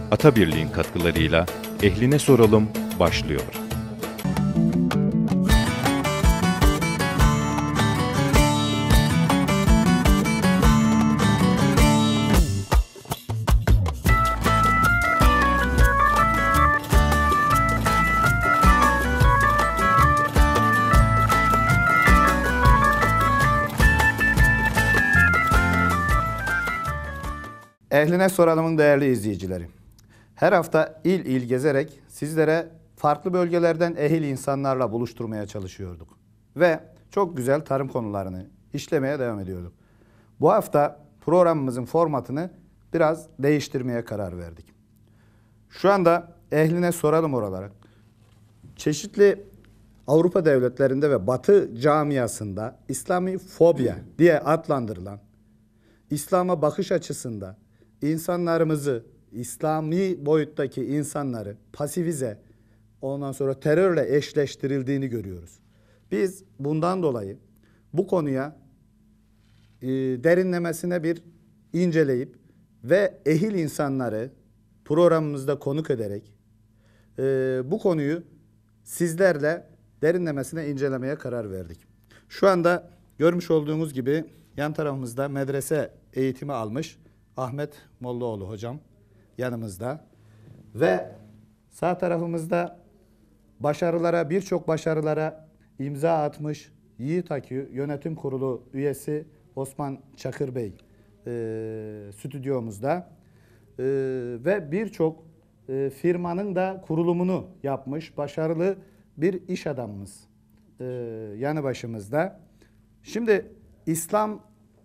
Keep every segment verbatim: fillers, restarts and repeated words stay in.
Ata Birliği'nin katkılarıyla Ehline Soralım başlıyor. Ehline Soralım'ın değerli izleyicileri. Her hafta il il gezerek sizlere farklı bölgelerden ehil insanlarla buluşturmaya çalışıyorduk. Ve çok güzel tarım konularını işlemeye devam ediyorduk. Bu hafta programımızın formatını biraz değiştirmeye karar verdik. Şu anda Ehline Soralım olarak çeşitli Avrupa devletlerinde ve Batı camiasında İslami fobya diye adlandırılan, İslam'a bakış açısında insanlarımızı, İslami boyuttaki insanları pasifize, ondan sonra terörle eşleştirildiğini görüyoruz. Biz bundan dolayı bu konuya e, derinlemesine bir inceleyip ve ehil insanları programımızda konuk ederek e, bu konuyu sizlerle derinlemesine incelemeye karar verdik. Şu anda görmüş olduğunuz gibi yan tarafımızda medrese eğitimi almış Ahmet Mollaoğlu hocam yanımızda ve sağ tarafımızda başarılara, birçok başarılara imza atmış Yiğit Akü Yönetim Kurulu üyesi Osman Çakır Bey e, stüdyomuzda e, ve birçok e, firmanın da kurulumunu yapmış başarılı bir iş adamımız e, yanı başımızda. Şimdi İslam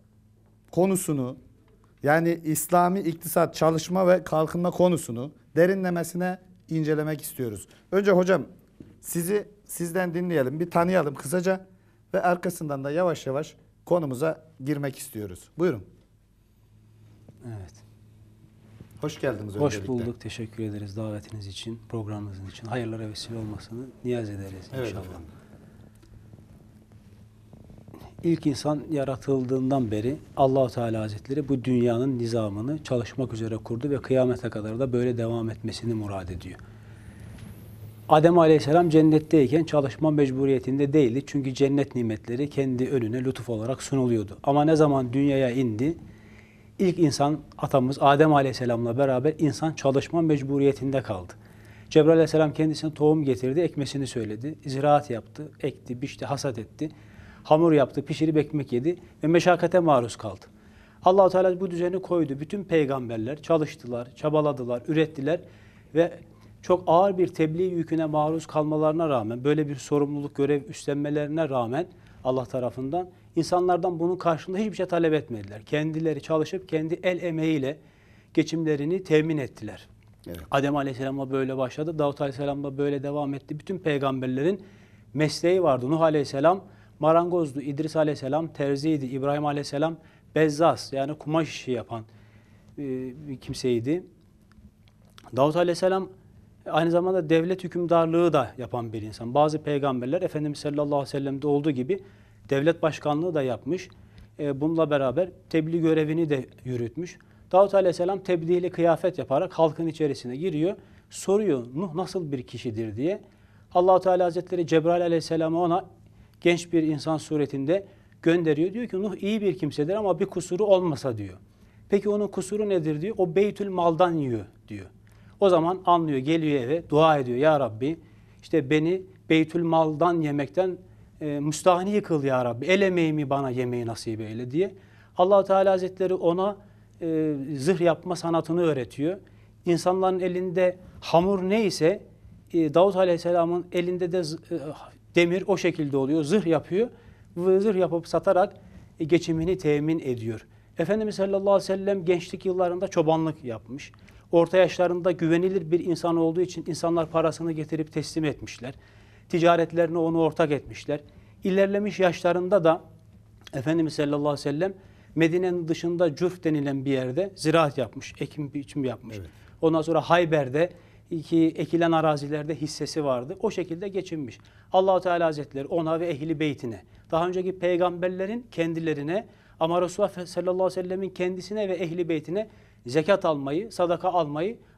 konusunu, yani İslami iktisat, çalışma ve kalkınma konusunu derinlemesine incelemek istiyoruz. Önce hocam sizi sizden dinleyelim, bir tanıyalım kısaca ve arkasından da yavaş yavaş konumuza girmek istiyoruz. Buyurun. Evet. Hoş geldiniz. Hoş öncelikle. bulduk. Teşekkür ederiz davetiniz için, programınızın için. Hayırlara vesile olmasını niyaz ederiz Evet, inşallah. efendim. İlk insan yaratıldığından beri Allah-u Teala Hazretleri bu dünyanın nizamını çalışmak üzere kurdu ve kıyamete kadar da böyle devam etmesini murad ediyor. Adem Aleyhisselam cennetteyken çalışma mecburiyetinde değildi. Çünkü cennet nimetleri kendi önüne lütuf olarak sunuluyordu. Ama ne zaman dünyaya indi, ilk insan atamız Adem Aleyhisselam'la beraber insan çalışma mecburiyetinde kaldı. Cebrail Aleyhisselam kendisine tohum getirdi, ekmesini söyledi. Ziraat yaptı, ekti, biçti, hasat etti. Hamur yaptı, pişirip ekmek yedi ve meşakkate maruz kaldı. Allah-u Teala bu düzeni koydu. Bütün peygamberler çalıştılar, çabaladılar, ürettiler ve çok ağır bir tebliğ yüküne maruz kalmalarına rağmen, böyle bir sorumluluk, görev üstlenmelerine rağmen Allah tarafından insanlardan bunun karşılığında hiçbir şey talep etmediler. Kendileri çalışıp kendi el emeğiyle geçimlerini temin ettiler. Evet. Adem Aleyhisselam'la böyle başladı, Davut Aleyhisselam'la böyle devam etti. Bütün peygamberlerin mesleği vardı. Nuh Aleyhisselam marangozdu, İdris Aleyhisselam terziydi, İbrahim Aleyhisselam bezzas yani kumaş işi yapan bir kimseydi. Davut Aleyhisselam aynı zamanda devlet hükümdarlığı da yapan bir insan. Bazı peygamberler Efendimiz sallallahu aleyhi ve sellem'de olduğu gibi devlet başkanlığı da yapmış. Bununla beraber tebliğ görevini de yürütmüş. Davut Aleyhisselam tebliğli kıyafet yaparak halkın içerisine giriyor. Soruyor Nuh nasıl bir kişidir diye. Allah-u Teala Hazretleri Cebrail Aleyhisselam'ı ona genç bir insan suretinde gönderiyor. Diyor ki Nuh iyi bir kimsedir ama bir kusuru olmasa diyor. Peki onun kusuru nedir diyor. O Beytül Mal'dan yiyor diyor. O zaman anlıyor, geliyor eve, dua ediyor. Ya Rabbi işte beni Beytül Mal'dan yemekten e, müstahni kıl ya Rabbi. El emeğimi bana yemeği nasip eyle diye. Allah-u Teala Hazretleri ona e, zırh yapma sanatını öğretiyor. İnsanların elinde hamur neyse e, Davut Aleyhisselam'ın elinde de e, demir o şekilde oluyor. Zırh yapıyor ve zırh yapıp satarak e, geçimini temin ediyor. Efendimiz sallallahu aleyhi ve sellem gençlik yıllarında çobanlık yapmış. Orta yaşlarında güvenilir bir insan olduğu için insanlar parasını getirip teslim etmişler. Ticaretlerini onu ortak etmişler. İlerlemiş yaşlarında da Efendimiz sallallahu aleyhi ve sellem Medine'nin dışında Cürf denilen bir yerde ziraat yapmış, ekim biçim yapmış. Evet. Ondan sonra Hayber'de iki ekilen arazilerde hissesi vardı. O şekilde geçinmiş. Allah-u Teala Hazretleri ona ve ehli beytine, daha önceki peygamberlerin kendilerine ama Resulullah sallallahu aleyhi ve sellemin kendisine ve ehli beytine zekat almayı, sadaka almayı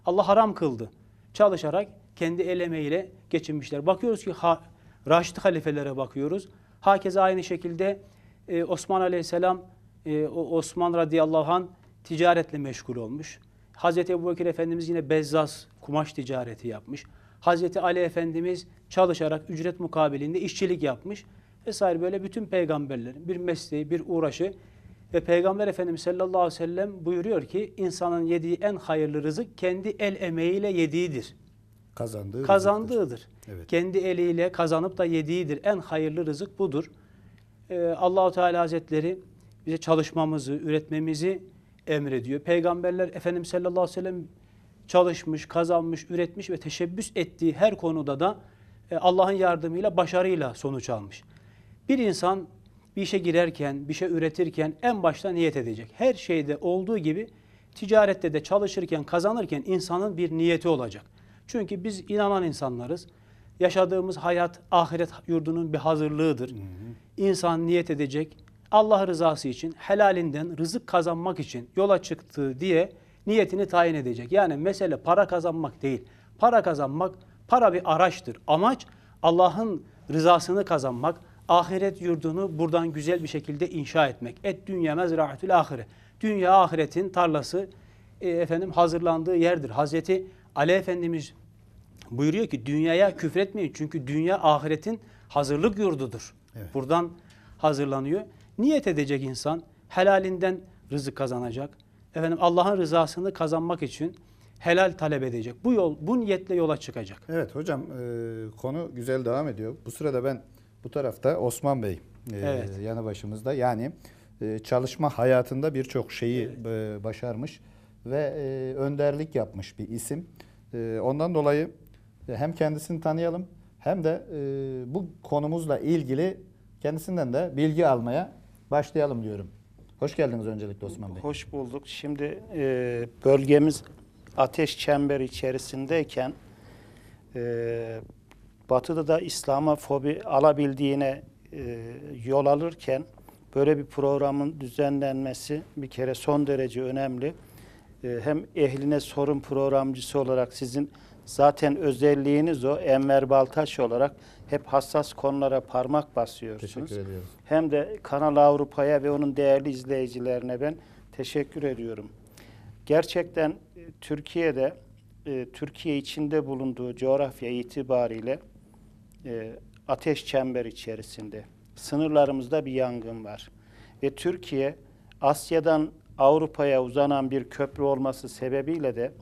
Allah haram kıldı. Çalışarak kendi el emeğiyle geçinmişler. Bakıyoruz ki ha, Raşid halifelere bakıyoruz. Hakeza aynı şekilde e, Osman Aleyhisselam, e, Osman radıyallahu anh ticaretle meşgul olmuş. Hazreti Ebubekir Efendimiz yine bezzaz, kumaş ticareti yapmış. Hazreti Ali Efendimiz çalışarak ücret mukabilinde işçilik yapmış vesaire. Böyle bütün peygamberlerin bir mesleği, bir uğraşı ve Peygamber Efendimiz sallallahu aleyhi ve sellem buyuruyor ki insanın yediği en hayırlı rızık kendi el emeğiyle yediğidir. Kazandığı Kazandığıdır. Evet. Kendi eliyle kazanıp da yediğidir. En hayırlı rızık budur. Ee, Allahu Teala Hazretleri bize çalışmamızı, üretmemizi emrediyor. Peygamberler Efendimiz sallallahu aleyhi ve sellem çalışmış, kazanmış, üretmiş ve teşebbüs ettiği her konuda da e, Allah'ın yardımıyla, başarıyla sonuç almış. Bir insan bir işe girerken, bir şey üretirken en başta niyet edecek. Her şeyde olduğu gibi ticarette de çalışırken, kazanırken insanın bir niyeti olacak. Çünkü biz inanan insanlarız. Yaşadığımız hayat ahiret yurdunun bir hazırlığıdır. Hı hı. İnsan niyet edecek, Allah rızası için, helalinden rızık kazanmak için yola çıktı diye niyetini tayin edecek. Yani mesele para kazanmak değil. Para kazanmak, para bir araçtır. Amaç Allah'ın rızasını kazanmak, ahiret yurdunu buradan güzel bir şekilde inşa etmek. Et dünya mezraatül ahire. Dünya ahiretin tarlası e, efendim hazırlandığı yerdir. Hazreti Ali Efendimiz buyuruyor ki dünyaya küfretmeyin. Çünkü dünya ahiretin hazırlık yurdudur. Evet. Buradan hazırlanıyor. Niyet edecek insan, helalinden rızık kazanacak. Efendim Allah'ın rızasını kazanmak için helal talep edecek. Bu yol, bu niyetle yola çıkacak. Evet hocam, e, konu güzel devam ediyor. Bu sırada ben bu tarafta Osman Bey e, evet. yanı başımızda. Yani e, çalışma hayatında birçok şeyi evet. e, başarmış ve e, önderlik yapmış bir isim. E, ondan dolayı hem kendisini tanıyalım hem de e, bu konumuzla ilgili kendisinden de bilgi almaya başlayalım diyorum. Hoş geldiniz öncelikle Osman Bey. Hoş bulduk. Şimdi e, bölgemiz ateş çemberi içerisindeyken e, Batı'da da İslam'a fobi alabildiğine e, yol alırken böyle bir programın düzenlenmesi bir kere son derece önemli. E, hem ehline sorun programcısı olarak sizin zaten özelliğiniz o. Enver Baltaş olarak hep hassas konulara parmak basıyorsunuz. Teşekkür ediyoruz. Hem de Kanal Avrupa'ya ve onun değerli izleyicilerine ben teşekkür ediyorum. Gerçekten e, Türkiye'de, e, Türkiye içinde bulunduğu coğrafya itibariyle e, ateş çember içerisinde. Sınırlarımızda bir yangın var. Ve Türkiye, Asya'dan Avrupa'ya uzanan bir köprü olması sebebiyle de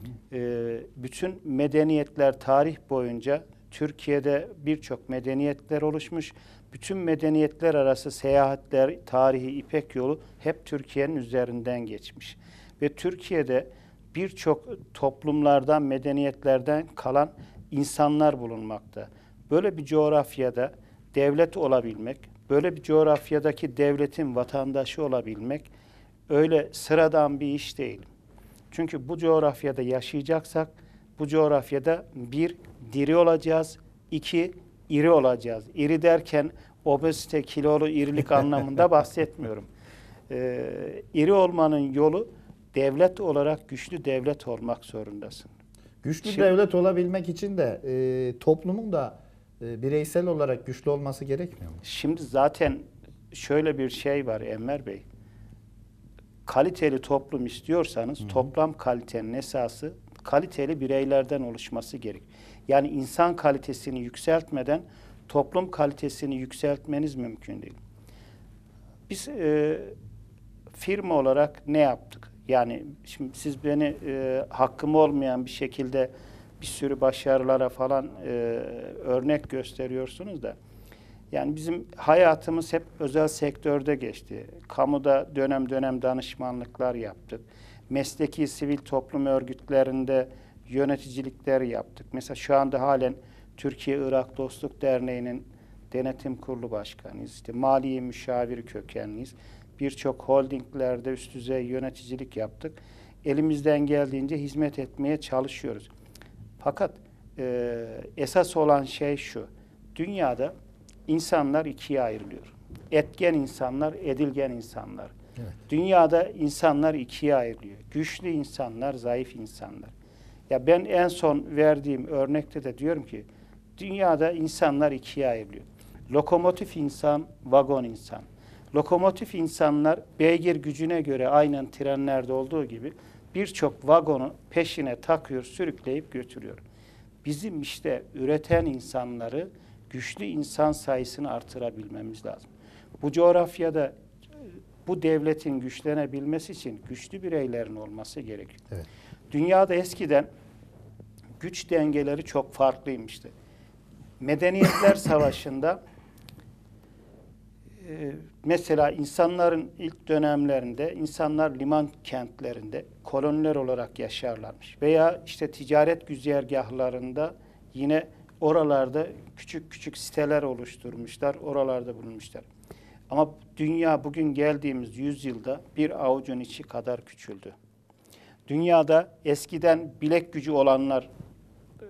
e, bütün medeniyetler tarih boyunca Türkiye'de birçok medeniyetler oluşmuş. Bütün medeniyetler arası seyahatler, tarihi İpek yolu hep Türkiye'nin üzerinden geçmiş. Ve Türkiye'de birçok toplumlardan, medeniyetlerden kalan insanlar bulunmakta. Böyle bir coğrafyada devlet olabilmek, böyle bir coğrafyadaki devletin vatandaşı olabilmek öyle sıradan bir iş değil. Çünkü bu coğrafyada yaşayacaksak, bu coğrafyada bir, diri olacağız, iki, iri olacağız. İri derken obezite, kilolu irilik anlamında bahsetmiyorum. Ee, iri olmanın yolu devlet olarak güçlü devlet olmak zorundasın. Güçlü Şimdi, devlet olabilmek için de e, toplumun da e, bireysel olarak güçlü olması gerekmiyor mu? Şimdi zaten şöyle bir şey var Enver Bey. Kaliteli toplum istiyorsanız Hı-hı. toplam kalitenin esası kaliteli bireylerden oluşması gerek. Yani insan kalitesini yükseltmeden toplum kalitesini yükseltmeniz mümkün değil. Biz e, firma olarak ne yaptık? Yani şimdi siz beni e, hakkım olmayan bir şekilde bir sürü başarılara falan e, örnek gösteriyorsunuz da yani bizim hayatımız hep özel sektörde geçti. Kamuda dönem dönem danışmanlıklar yaptık. Mesleki sivil toplum örgütlerinde yöneticilikler yaptık. Mesela şu anda halen Türkiye-Irak Dostluk Derneği'nin denetim kurulu başkanıyız. İşte mali müşavir kökenliyiz. Birçok holdinglerde üst düzey yöneticilik yaptık. Elimizden geldiğince hizmet etmeye çalışıyoruz. Fakat e, esas olan şey şu. Dünyada insanlar ikiye ayrılıyor. Etken insanlar, edilgen insanlar. Evet. Dünyada insanlar ikiye ayrılıyor. Güçlü insanlar, zayıf insanlar. Ya ben en son verdiğim örnekte de diyorum ki dünyada insanlar ikiye ayrılıyor. Lokomotif insan, vagon insan. Lokomotif insanlar beygir gücüne göre aynen trenlerde olduğu gibi birçok vagonu peşine takıyor, sürükleyip götürüyor. Bizim işte üreten insanları, güçlü insan sayısını artırabilmemiz lazım. Bu coğrafyada bu devletin güçlenebilmesi için güçlü bireylerin olması gerekiyor. Evet. Dünyada eskiden güç dengeleri çok farklıymıştı. Medeniyetler Savaşı'nda e, mesela insanların ilk dönemlerinde insanlar liman kentlerinde koloniler olarak yaşarlarmış. Veya işte ticaret güzergahlarında yine oralarda küçük küçük siteler oluşturmuşlar, oralarda bulunmuşlar. Ama dünya bugün geldiğimiz yüzyılda bir avucun içi kadar küçüldü. Dünyada eskiden bilek gücü olanlar e,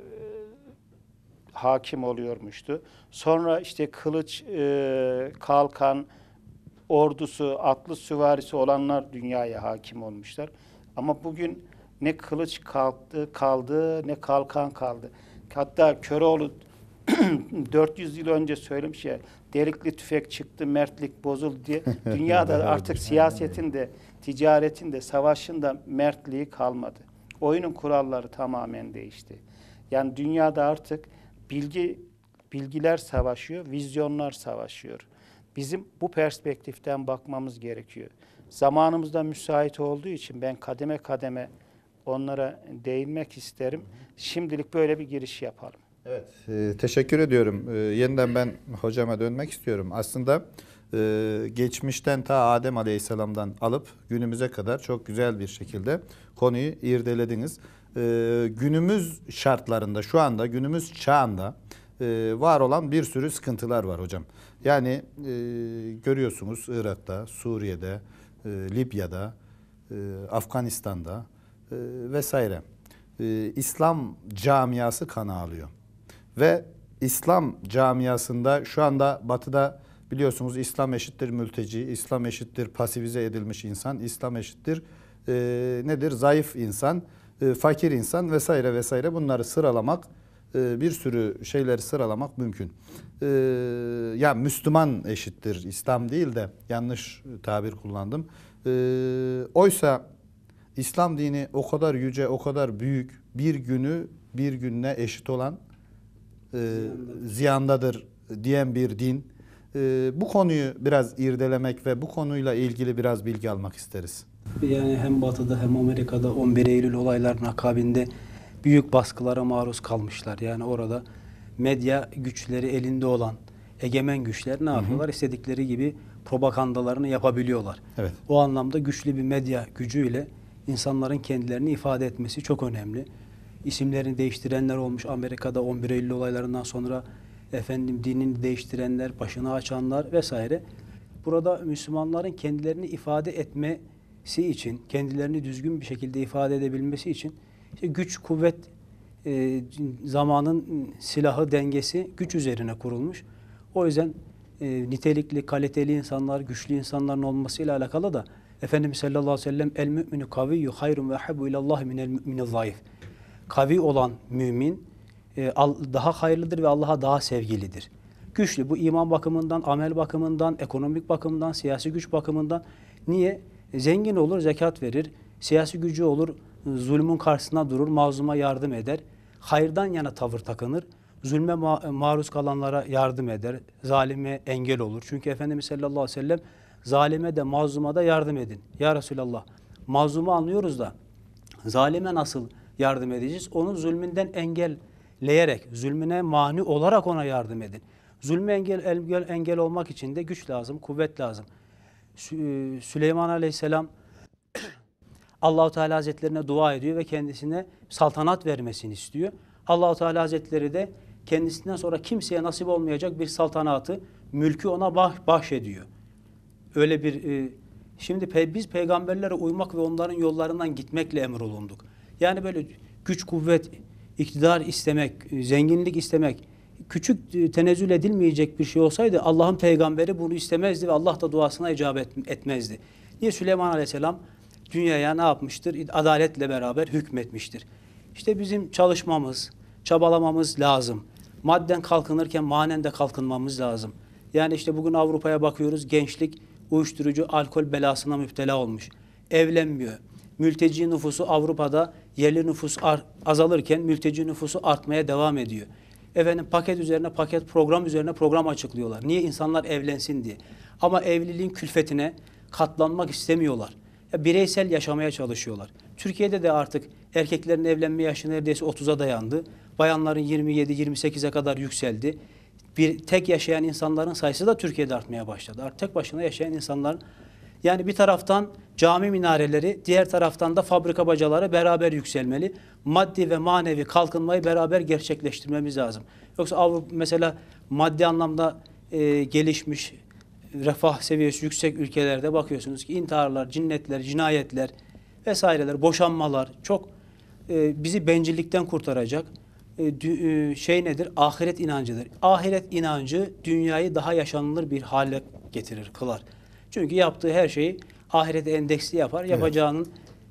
hakim oluyormuştu. Sonra işte kılıç, e, kalkan, ordusu, atlı süvarisi olanlar dünyaya hakim olmuşlar. Ama bugün ne kılıç kalktı, kaldı, ne kalkan kaldı. Hatta Köroğlu dört yüz yıl önce söylemiş ya, delikli tüfek çıktı, mertlik bozuldu diye. Dünyada artık siyasetin de, ticaretin de, savaşın da mertliği kalmadı. Oyunun kuralları tamamen değişti. Yani dünyada artık bilgi bilgiler savaşıyor, vizyonlar savaşıyor. Bizim bu perspektiften bakmamız gerekiyor. Zamanımızda müsait olduğu için ben kademe kademe onlara değinmek isterim. Şimdilik böyle bir giriş yapalım. Evet, e, teşekkür ediyorum. E, yeniden ben hocama dönmek istiyorum. Aslında e, geçmişten ta Adem Aleyhisselam'dan alıp günümüze kadar çok güzel bir şekilde konuyu irdelediniz. E, günümüz şartlarında, şu anda günümüz çağında e, var olan bir sürü sıkıntılar var hocam. Yani e, görüyorsunuz Irak'ta, Suriye'de, e, Libya'da, e, Afganistan'da e, vesaire. E, İslam camiası kan ağlıyor. Ve İslam camiasında şu anda Batı'da biliyorsunuz İslam eşittir mülteci, İslam eşittir pasifize edilmiş insan, İslam eşittir e, nedir? Zayıf insan, e, fakir insan vesaire vesaire, bunları sıralamak, e, bir sürü şeyleri sıralamak mümkün. E, ya Müslüman eşittir, İslam değil de yanlış tabir kullandım. E, oysa İslam dini o kadar yüce, o kadar büyük, bir günü bir gününe eşit olan e, ziyandadır diyen bir din. E, bu konuyu biraz irdelemek ve bu konuyla ilgili biraz bilgi almak isteriz. Yani hem Batı'da hem Amerika'da on bir Eylül olaylarının akabinde büyük baskılara maruz kalmışlar. Yani orada medya güçleri elinde olan egemen güçler ne yapıyorlar? Hı hı. İstedikleri gibi propagandalarını yapabiliyorlar. Evet. O anlamda güçlü bir medya gücüyle insanların kendilerini ifade etmesi çok önemli. İsimlerini değiştirenler olmuş Amerika'da on bir Eylül olaylarından sonra, efendim dinini değiştirenler, başını açanlar vesaire. Burada Müslümanların kendilerini ifade etmesi için, kendilerini düzgün bir şekilde ifade edebilmesi için işte güç, kuvvet, e, zamanın silahı dengesi güç üzerine kurulmuş. O yüzden e, nitelikli, kaliteli insanlar, güçlü insanların olmasıyla alakalı da Efendimiz sallallahu aleyhi ve sellem el mü'minu kaviyyü hayrun ve habbu ilallahi minel mü'mini zayıf. Kavi olan mümin e, daha hayırlıdır ve Allah'a daha sevgilidir. Güçlü, bu iman bakımından, amel bakımından, ekonomik bakımından, siyasi güç bakımından. Niye? E, zengin olur, zekat verir. Siyasi gücü olur, zulmün karşısına durur, mazluma yardım eder. Hayırdan yana tavır takınır. Zulme ma maruz kalanlara yardım eder. Zalime engel olur. Çünkü Efendimiz sallallahu aleyhi ve sellem zalime de mazluma da yardım edin. Ya Resulallah, mazlumu anlıyoruz da zalime nasıl yardım edeceğiz? Onun zulmünden engelleyerek, zulmüne mani olarak ona yardım edin. Zulme engel, engel, engel olmak için de güç lazım, kuvvet lazım. Sü Süleyman Aleyhisselam Allah-u Teala Hazretlerine dua ediyor ve kendisine saltanat vermesini istiyor. Allah-u Teala Hazretleri de kendisinden sonra kimseye nasip olmayacak bir saltanatı, mülkü ona bah bahşediyor. Öyle bir e, şimdi pe biz peygamberlere uymak ve onların yollarından gitmekle emrolunduk. Yani böyle güç, kuvvet, iktidar istemek, zenginlik istemek küçük e, tenezzül edilmeyecek bir şey olsaydı Allah'ın peygamberi bunu istemezdi ve Allah da duasına icabet etmezdi. Niye? Süleyman Aleyhisselam dünyaya ne yapmıştır? Adaletle beraber hükmetmiştir. İşte bizim çalışmamız, çabalamamız lazım. Madden kalkınırken manen de kalkınmamız lazım. Yani işte bugün Avrupa'ya bakıyoruz, gençlik uyuşturucu, alkol belasına müptela olmuş. Evlenmiyor. Mülteci nüfusu Avrupa'da yerli nüfus azalırken mülteci nüfusu artmaya devam ediyor. Efendim paket üzerine paket, program üzerine program açıklıyorlar. Niye? İnsanlar evlensin diye. Ama evliliğin külfetine katlanmak istemiyorlar. Ya bireysel yaşamaya çalışıyorlar. Türkiye'de de artık erkeklerin evlenme yaşı neredeyse otuza dayandı. Bayanların yirmi yedi yirmi sekize kadar yükseldi. Bir tek yaşayan insanların sayısı da Türkiye'de artmaya başladı. Artık tek başına yaşayan insanların, yani bir taraftan cami minareleri, diğer taraftan da fabrika bacaları beraber yükselmeli. Maddi ve manevi kalkınmayı beraber gerçekleştirmemiz lazım. Yoksa Avrupa mesela maddi anlamda e, gelişmiş, refah seviyesi yüksek ülkelerde bakıyorsunuz ki intiharlar, cinnetler, cinayetler vesaireler, boşanmalar çok e, bizi bencillikten kurtaracak e, dü, e, şey nedir? Ahiret inancıdır. Ahiret inancı dünyayı daha yaşanılır bir hale getirir, kılar. Çünkü yaptığı her şeyi ahirete endeksli yapar. Yapacağının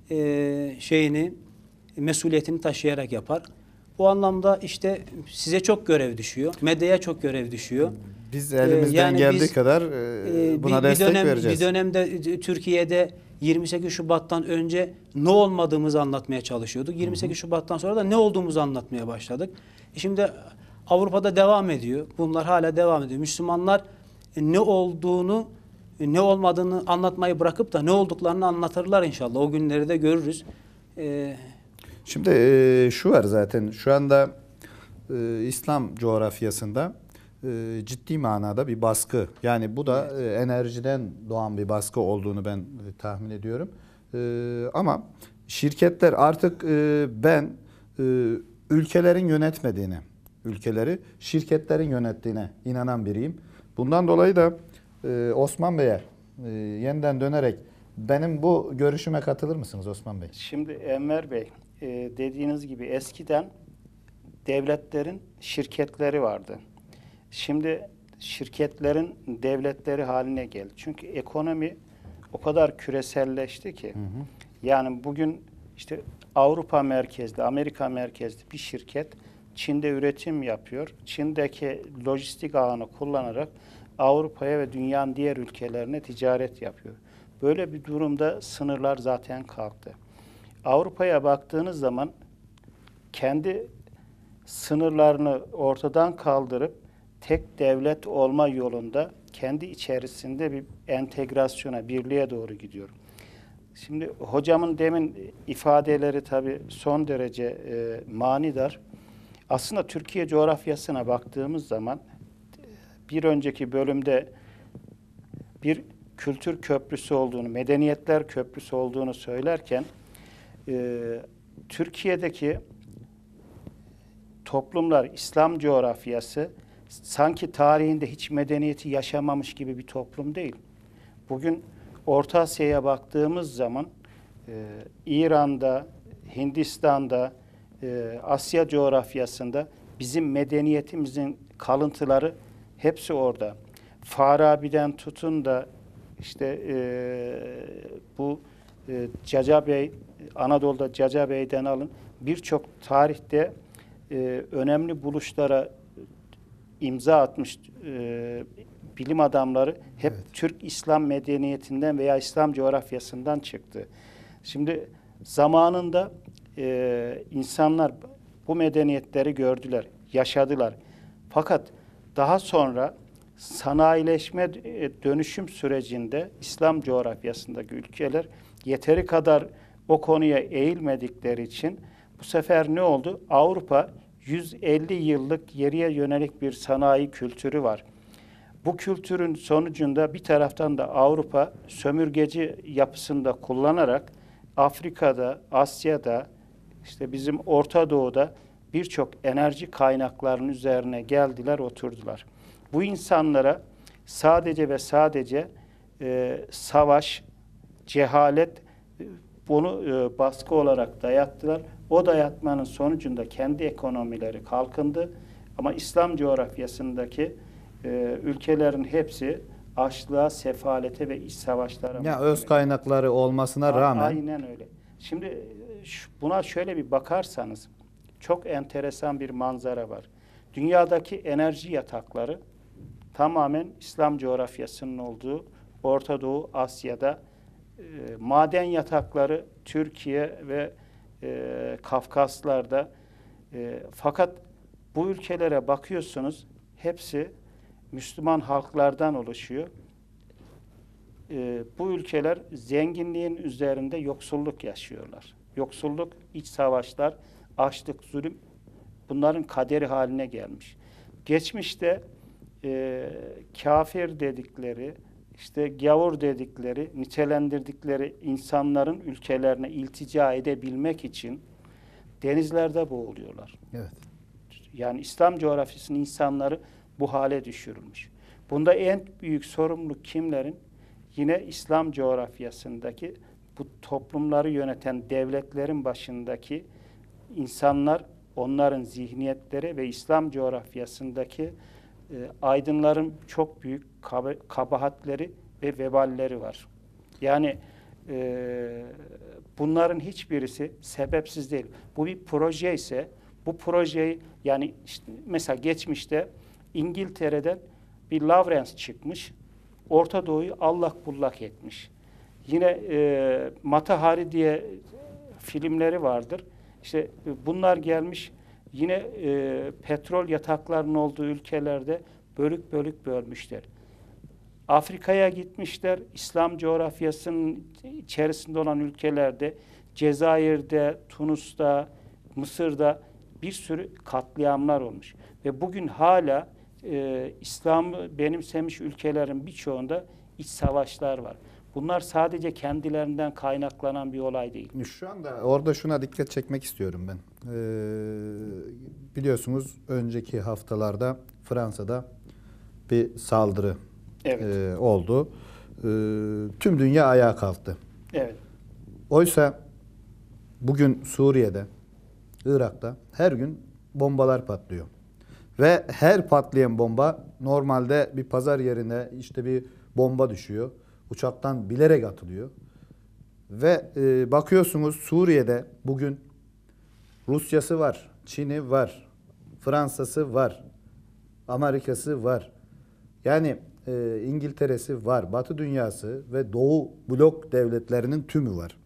e, şeyini, mesuliyetini taşıyarak yapar. Bu anlamda işte size çok görev düşüyor. Medyaya çok görev düşüyor. Biz elimizden Ee, yani geldiği biz, kadar e, buna bir, destek bir dönem, vereceğiz. Bir dönemde Türkiye'de yirmi sekiz Şubat'tan önce ne olmadığımızı anlatmaya çalışıyorduk. yirmi sekiz Şubat'tan sonra da ne olduğumuzu anlatmaya başladık. E şimdi Avrupa'da devam ediyor. Bunlar hala devam ediyor. Müslümanlar ne olduğunu, ne olmadığını anlatmayı bırakıp da ne olduklarını anlatırlar inşallah. O günleri de görürüz. Ee, Şimdi e, şu var zaten şu anda e, İslam coğrafyasında e, ciddi manada bir baskı. Yani bu da e, enerjiden doğan bir baskı olduğunu ben e, tahmin ediyorum. E, ama şirketler artık e, ben e, ülkelerin yönetmediğine, ülkeleri şirketlerin yönettiğine inanan biriyim. Bundan dolayı da e, Osman Bey'e e, yeniden dönerek benim bu görüşüme katılır mısınız Osman Bey? Şimdi Enver Bey, e, dediğiniz gibi eskiden devletlerin şirketleri vardı. Şimdi şirketlerin devletleri haline geldi. Çünkü ekonomi o kadar küreselleşti ki. Hı hı. Yani bugün işte Avrupa merkezli, Amerika merkezli bir şirket Çin'de üretim yapıyor. Çin'deki lojistik ağını kullanarak Avrupa'ya ve dünyanın diğer ülkelerine ticaret yapıyor. Böyle bir durumda sınırlar zaten kalktı. Avrupa'ya baktığınız zaman kendi sınırlarını ortadan kaldırıp tek devlet olma yolunda kendi içerisinde bir entegrasyona, birliğe doğru gidiyor. Şimdi hocamın demin ifadeleri tabii son derece e, manidar. Aslında Türkiye coğrafyasına baktığımız zaman bir önceki bölümde bir kültür köprüsü olduğunu, medeniyetler köprüsü olduğunu söylerken e, Türkiye'deki toplumlar, İslam coğrafyası sanki tarihinde hiç medeniyeti yaşamamış gibi bir toplum değil. Bugün Orta Asya'ya baktığımız zaman e, İran'da, Hindistan'da, e, Asya coğrafyasında bizim medeniyetimizin kalıntıları hepsi orada. Farabi'den tutun da işte e, bu e, Caca Bey, Anadolu'da Caca Bey'den alın birçok tarihte e, önemli buluşlara imza atmış e, bilim adamları hep evet. Türk İslam medeniyetinden veya İslam coğrafyasından çıktı. Şimdi zamanında e, insanlar bu medeniyetleri gördüler, yaşadılar. Fakat daha sonra sanayileşme dönüşüm sürecinde İslam coğrafyasındaki ülkeler yeteri kadar o konuya eğilmedikleri için bu sefer ne oldu? Avrupa yüz elli yıllık geriye yönelik bir sanayi kültürü var. Bu kültürün sonucunda bir taraftan da Avrupa sömürgeci yapısında kullanarak Afrika'da, Asya'da, işte bizim Orta Doğu'da birçok enerji kaynaklarının üzerine geldiler, oturdular. Bu insanlara sadece ve sadece e, savaş, cehalet bunu e, baskı olarak dayattılar. O dayatmanın sonucunda kendi ekonomileri kalkındı. Ama İslam coğrafyasındaki e, ülkelerin hepsi açlığa, sefalete ve iç savaşlara. Ya öz kaynakları olmasına rağmen. Aynen öyle. Şimdi buna şöyle bir bakarsanız çok enteresan bir manzara var. Dünyadaki enerji yatakları tamamen İslam coğrafyasının olduğu Orta Doğu Asya'da, e, maden yatakları Türkiye ve e, Kafkaslar'da. E, fakat bu ülkelere bakıyorsunuz, hepsi Müslüman halklardan oluşuyor. E, bu ülkeler zenginliğin üzerinde yoksulluk yaşıyorlar. Yoksulluk, iç savaşlar, açlık, zulüm bunların kaderi haline gelmiş. Geçmişte e, kafir dedikleri, işte gavur dedikleri, nitelendirdikleri insanların ülkelerine iltica edebilmek için denizlerde boğuluyorlar. Evet. Yani İslam coğrafyasının insanları bu hale düşürülmüş. Bunda en büyük sorumluluk kimlerin? Yine İslam coğrafyasındaki bu toplumları yöneten devletlerin başındaki insanlar, onların zihniyetleri ve İslam coğrafyasındaki e, aydınların çok büyük kab kabahatleri ve veballeri var. Yani e, bunların hiçbirisi sebepsiz değil. Bu bir proje ise bu projeyi, yani işte mesela geçmişte İngiltere'den bir Lawrence çıkmış, Orta Doğu'yu allak bullak etmiş. Yine e, Mata Hari diye filmleri vardır. İşte e, bunlar gelmiş yine e, petrol yataklarının olduğu ülkelerde bölük bölük bölmüşler. Afrika'ya gitmişler, İslam coğrafyasının içerisinde olan ülkelerde, Cezayir'de, Tunus'ta, Mısır'da bir sürü katliamlar olmuş. Ve bugün hala e, İslam'ı benimsemiş ülkelerin birçoğunda iç savaşlar var. Bunlar sadece kendilerinden kaynaklanan bir olay değil. Şu anda orada şuna dikkat çekmek istiyorum ben. Ee, biliyorsunuz önceki haftalarda Fransa'da bir saldırı Evet. e, oldu. E, tüm dünya ayağa kalktı. Evet. Oysa bugün Suriye'de, Irak'ta her gün bombalar patlıyor. Ve her patlayan bomba normalde bir pazar yerine işte bir bomba düşüyor. Uçaktan bilerek atılıyor. Ve e, bakıyorsunuz Suriye'de bugün Rusya'sı var, Çin'i var, Fransa'sı var, Amerika'sı var. Yani e, İngiltere'si var, Batı dünyası ve Doğu blok devletlerinin tümü var.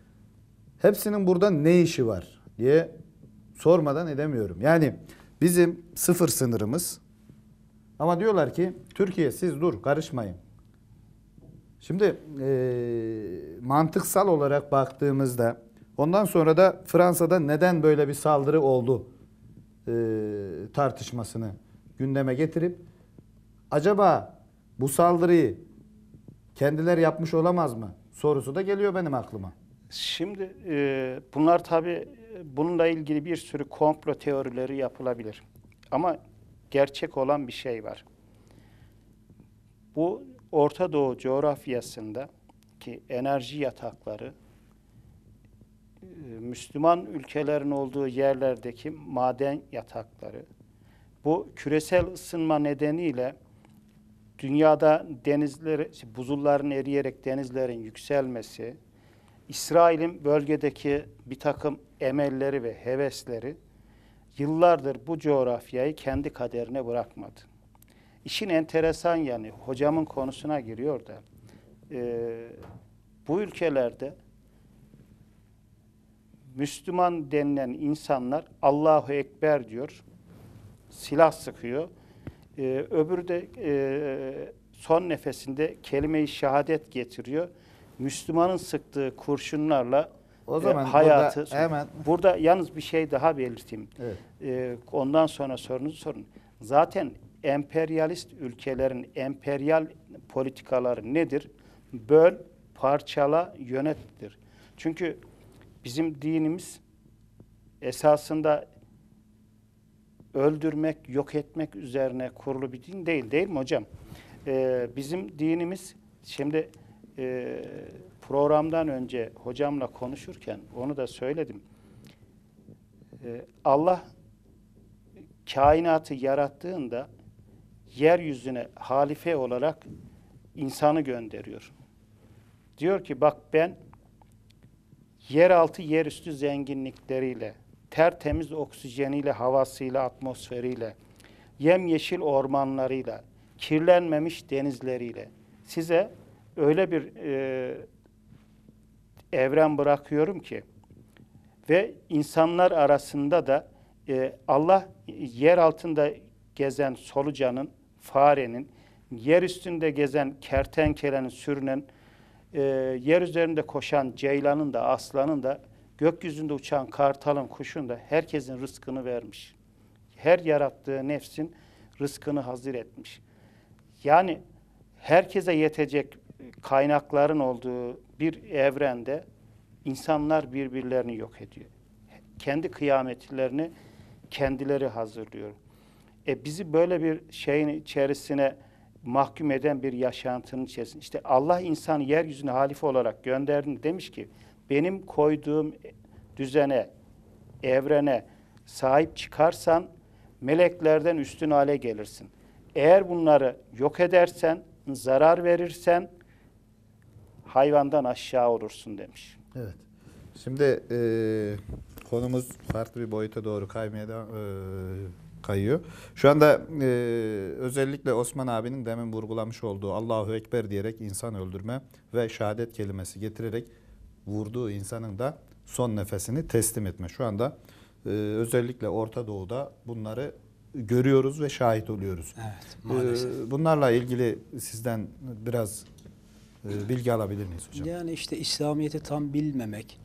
Hepsinin burada ne işi var diye sormadan edemiyorum. Yani bizim sıfır sınırımız ama diyorlar ki Türkiye siz dur karışmayın. Şimdi e, mantıksal olarak baktığımızda ondan sonra da Fransa'da neden böyle bir saldırı oldu e, tartışmasını gündeme getirip acaba bu saldırıyı kendileri yapmış olamaz mı sorusu da geliyor benim aklıma. Şimdi e, bunlar tabii bununla ilgili bir sürü komplo teorileri yapılabilir. Ama gerçek olan bir şey var. Bu Orta Doğu coğrafyasında ki enerji yatakları, e, Müslüman ülkelerin olduğu yerlerdeki maden yatakları, bu küresel ısınma nedeniyle dünyada denizleri, buzulların eriyerek denizlerin yükselmesi, İsrail'in bölgedeki bir takım emelleri ve hevesleri yıllardır bu coğrafyayı kendi kaderine bırakmadı. İşin enteresan yanı, hocamın konusuna giriyor da, e, bu ülkelerde Müslüman denilen insanlar Allahu Ekber diyor, silah sıkıyor. E, öbürü de e, son nefesinde kelime-i şehadet getiriyor. Müslümanın sıktığı kurşunlarla O zaman e, hayatı... burada hemen... Burada yalnız bir şey daha belirteyim. Evet. E, ondan sonra sorunuzu sorun. Zaten emperyalist ülkelerin emperyal politikaları nedir? Böl, parçala, yönettir. Çünkü bizim dinimiz esasında öldürmek, yok etmek üzerine kurulu bir din değil, değil mi hocam? Ee, bizim dinimiz, şimdi e, programdan önce hocamla konuşurken onu da söyledim. Ee, Allah kainatı yarattığında yeryüzüne halife olarak insanı gönderiyor. Diyor ki bak ben yeraltı yerüstü zenginlikleriyle, tertemiz oksijeniyle, havasıyla, atmosferiyle, yemyeşil ormanlarıyla, kirlenmemiş denizleriyle size öyle bir e, evren bırakıyorum ki ve insanlar arasında da e, Allah yer altında gezen solucanın, farenin, yer üstünde gezen kertenkelenin, sürünen, e, yer üzerinde koşan ceylanın da, aslanın da, gökyüzünde uçan kartalın, kuşun da herkesin rızkını vermiş. Her yarattığı nefsin rızkını hazır etmiş. Yani herkese yetecek kaynakların olduğu bir evrende insanlar birbirlerini yok ediyor. Kendi kıyametlerini kendileri hazırlıyor. E bizi böyle bir şeyin içerisine mahkum eden bir yaşantının içerisinde. İşte Allah insanı yeryüzüne halife olarak gönderdiğinde demiş ki benim koyduğum düzene, evrene sahip çıkarsan meleklerden üstün hale gelirsin. Eğer bunları yok edersen, zarar verirsen hayvandan aşağı olursun demiş. Evet. Şimdi e, konumuz farklı bir boyuta doğru kaymaya da e, kayıyor. Şu anda e, özellikle Osman abinin demin vurgulamış olduğu Allahu Ekber diyerek insan öldürme ve şehadet kelimesi getirerek vurduğu insanın da son nefesini teslim etme. Şu anda e, özellikle Orta Doğu'da bunları görüyoruz ve şahit oluyoruz. Evet, maalesef. E, bunlarla ilgili sizden biraz e, bilgi alabilir miyiz hocam? Yani işte İslamiyet'i tam bilmemek,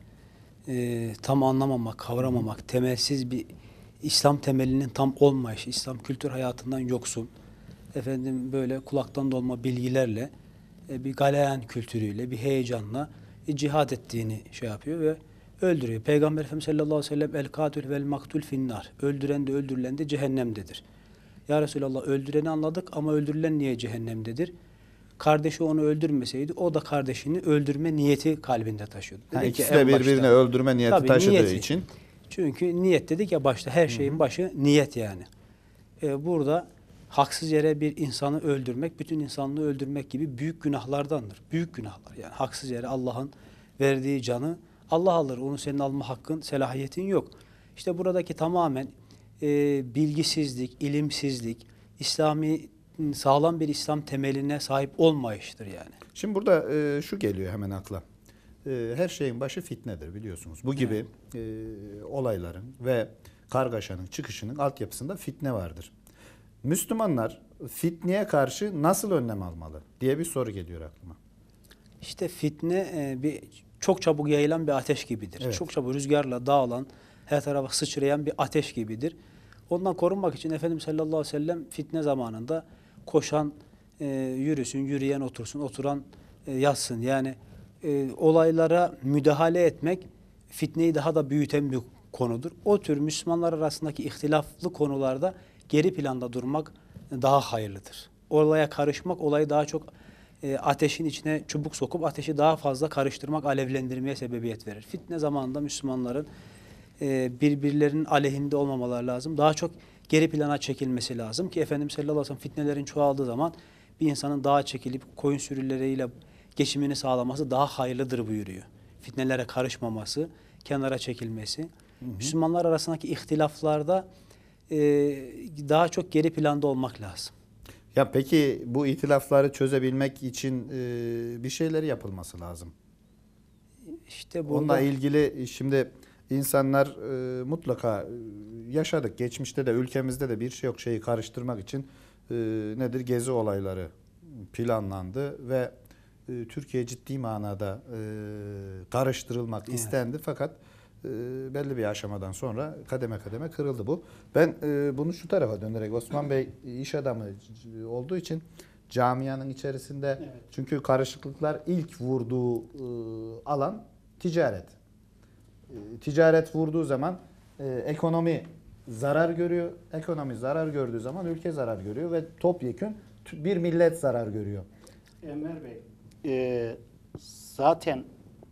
e, tam anlamamak, kavramamak, temelsiz bir İslam temelinin tam olmayışı, İslam kültür hayatından yoksun, efendim böyle kulaktan dolma bilgilerle, e, bir galeyan kültürüyle, bir heyecanla e, cihad ettiğini şey yapıyor ve öldürüyor. Peygamber Efendimiz sallallahu aleyhi ve sellem el katil vel maktul finnar. Öldüren de öldürülen de cehennemdedir. Ya Resulallah öldüreni anladık ama öldürülen niye cehennemdedir? Kardeşi onu öldürmeseydi o da kardeşini öldürme niyeti kalbinde taşıyordu. Ha, Dedi ikisi ki de en birbirini başta, öldürme niyeti tabii, taşıdığı niyeti. için. Çünkü niyet dedik ya başta her şeyin başı niyet yani. Ee, burada haksız yere bir insanı öldürmek, bütün insanlığı öldürmek gibi büyük günahlardandır. Büyük günahlar yani haksız yere Allah'ın verdiği canı Allah alır. Onu senin alma hakkın, selahiyetin yok. İşte buradaki tamamen e, bilgisizlik, ilimsizlik, İslami sağlam bir İslam temeline sahip olmayıştır yani. Şimdi burada e, şu geliyor hemen akla. E, her şeyin başı fitnedir biliyorsunuz. Bu gibi e, olayların ve kargaşanın çıkışının altyapısında fitne vardır. Müslümanlar fitneye karşı nasıl önlem almalı diye bir soru geliyor aklıma. İşte fitne e, bir çok çabuk yayılan bir ateş gibidir. Evet. Çok çabuk rüzgarla dağılan, her tarafa sıçrayan bir ateş gibidir. Ondan korunmak için Efendimiz sallallahu aleyhi ve sellem fitne zamanında koşan e, yürüsün, yürüyen otursun, oturan e, yatsın. Yani e, olaylara müdahale etmek fitneyi daha da büyüten bir konudur. O tür Müslümanlar arasındaki ihtilaflı konularda geri planda durmak daha hayırlıdır. Olaya karışmak, olayı daha çok e, ateşin içine çubuk sokup ateşi daha fazla karıştırmak, alevlendirmeye sebebiyet verir. Fitne zamanında Müslümanların e, birbirlerinin aleyhinde olmamaları lazım. Daha çok geri plana çekilmesi lazım ki Efendimiz sallallahu aleyhi ve sellem fitnelerin çoğaldığı zaman bir insanın dağa çekilip koyun sürüleriyle geçimini sağlaması daha hayırlıdır buyuruyor. Fitnelere karışmaması, kenara çekilmesi. Hı hı. Müslümanlar arasındaki ihtilaflarda e, daha çok geri planda olmak lazım. Ya peki bu ihtilafları çözebilmek için e, bir şeyler yapılması lazım. İşte burada... Onunla ilgili şimdi insanlar e, mutlaka yaşadık. Geçmişte de ülkemizde de bir şey yok şeyi karıştırmak için e, nedir? Gezi olayları planlandı ve e, Türkiye ciddi manada e, karıştırılmak evet. istendi fakat e, belli bir aşamadan sonra kademe kademe kırıldı bu. Ben e, bunu şu tarafa dönerek Osman Bey iş adamı olduğu için camianın içerisinde evet. çünkü karışıklıklar ilk vurduğu e, alan ticaret. E, ticaret vurduğu zaman e, ekonomi zarar görüyor. Ekonomi zarar gördüğü zaman ülke zarar görüyor ve topyekün bir millet zarar görüyor. Enver Bey, e, zaten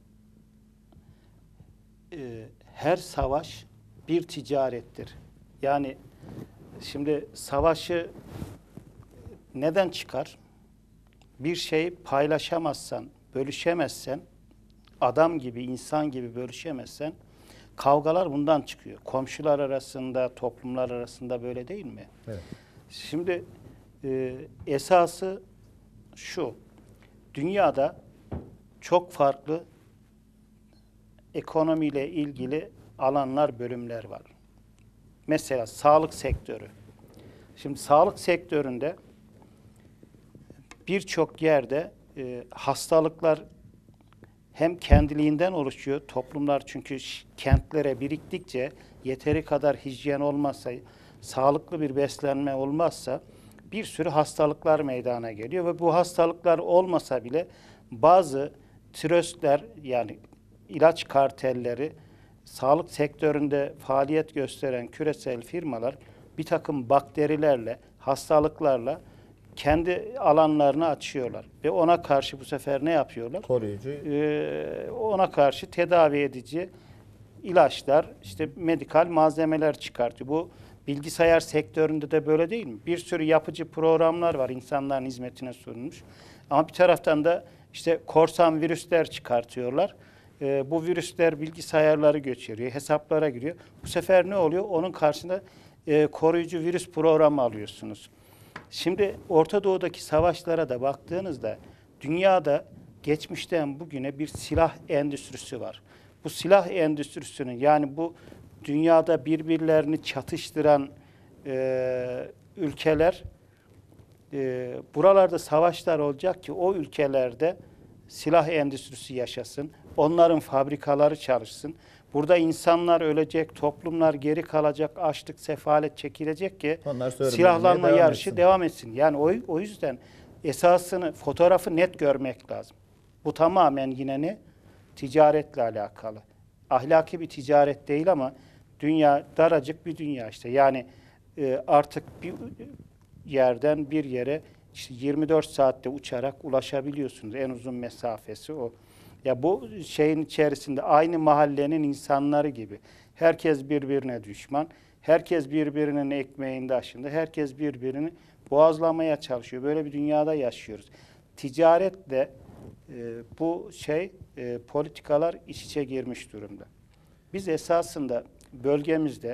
e, her savaş bir ticarettir. Yani şimdi savaşı neden çıkar? Bir şeyi paylaşamazsan, bölüşemezsen, adam gibi, insan gibi bölüşemezsen kavgalar bundan çıkıyor. Komşular arasında, toplumlar arasında böyle değil mi? Evet. Şimdi e, esası şu, dünyada çok farklı ekonomiyle ilgili alanlar, bölümler var. Mesela sağlık sektörü. Şimdi sağlık sektöründe birçok yerde e, hastalıklar hem kendiliğinden oluşuyor. Toplumlar çünkü kentlere biriktikçe yeteri kadar hijyen olmazsa, sağlıklı bir beslenme olmazsa bir sürü hastalıklar meydana geliyor ve bu hastalıklar olmasa bile bazı tröstler yani ilaç kartelleri, sağlık sektöründe faaliyet gösteren küresel firmalar bir takım bakterilerle, hastalıklarla kendi alanlarını açıyorlar. Ve ona karşı bu sefer ne yapıyorlar? Koruyucu. Ee, ona karşı tedavi edici ilaçlar, işte medikal malzemeler çıkartıyor. Bu bilgisayar sektöründe de böyle değil mi? Bir sürü yapıcı programlar var insanların hizmetine sunulmuş. Ama bir taraftan da işte korsan virüsler çıkartıyorlar. Ee, bu virüsler bilgisayarları göçeriyor, hesaplara giriyor. Bu sefer ne oluyor? Onun karşısında e, koruyucu virüs programı alıyorsunuz. Şimdi Orta Doğu'daki savaşlara da baktığınızda dünyada geçmişten bugüne bir silah endüstrisi var. Bu silah endüstrisinin yani bu dünyada birbirlerini çatıştıran e, ülkeler e, buralarda savaşlar olacak ki o ülkelerde silah endüstrisi yaşasın. Onların fabrikaları çalışsın. Burada insanlar ölecek, toplumlar geri kalacak, açlık, sefalet çekilecek ki silahlanma devam yarışı etsin. devam etsin. Yani o, o yüzden esasını, fotoğrafı net görmek lazım. Bu tamamen yine ne? Ticaretle alakalı. Ahlaki bir ticaret değil ama dünya daracık bir dünya işte. Yani e, artık bir yerden bir yere işte yirmi dört saatte uçarak ulaşabiliyorsunuz. En uzun mesafesi o. Ya bu şeyin içerisinde aynı mahallenin insanları gibi. Herkes birbirine düşman. Herkes birbirinin ekmeğinde aşında. Herkes birbirini boğazlamaya çalışıyor. Böyle bir dünyada yaşıyoruz. Ticaretle e, bu şey e, politikalar iç içe girmiş durumda. Biz esasında bölgemizde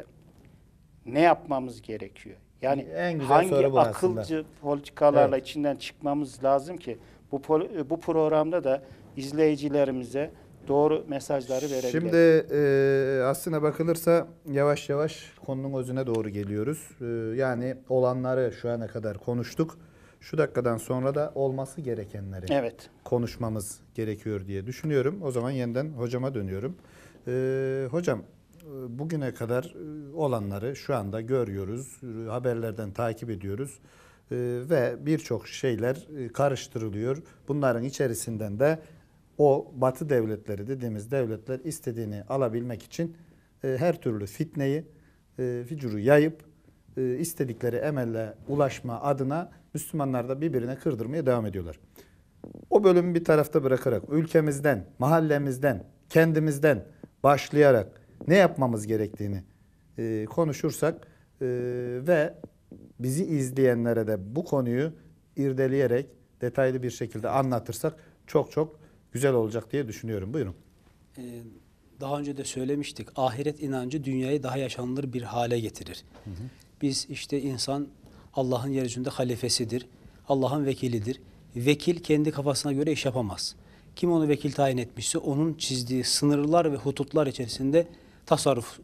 ne yapmamız gerekiyor? Yani En güzel hangi soru bu akılcı aslında. politikalarla Evet. içinden çıkmamız lazım ki bu bu programda da izleyicilerimize doğru mesajları verebilelim. Şimdi e, aslına bakılırsa yavaş yavaş konunun özüne doğru geliyoruz. E, yani olanları şu ana kadar konuştuk. Şu dakikadan sonra da olması gerekenleri Evet. konuşmamız gerekiyor diye düşünüyorum. O zaman yeniden hocama dönüyorum. E, hocam e, bugüne kadar e, olanları şu anda görüyoruz, e, haberlerden takip ediyoruz. E, ve birçok şeyler e, karıştırılıyor. Bunların içerisinden de o Batı devletleri dediğimiz devletler istediğini alabilmek için e, her türlü fitneyi, e, ficuru yayıp e, istedikleri emelle ulaşma adına Müslümanlar da birbirine kırdırmaya devam ediyorlar. O bölümü bir tarafta bırakarak ülkemizden, mahallemizden, kendimizden başlayarak ne yapmamız gerektiğini e, konuşursak e, ve bizi izleyenlere de bu konuyu irdeleyerek detaylı bir şekilde anlatırsak çok çok güzel olacak diye düşünüyorum. Buyurun. Ee, daha önce de söylemiştik. Ahiret inancı dünyayı daha yaşanılır bir hale getirir. Hı hı. Biz işte insan Allah'ın yeryüzünde halifesidir. Allah'ın vekilidir. Vekil kendi kafasına göre iş yapamaz. Kim onu vekil tayin etmişse onun çizdiği sınırlar ve hudutlar içerisinde tasarruf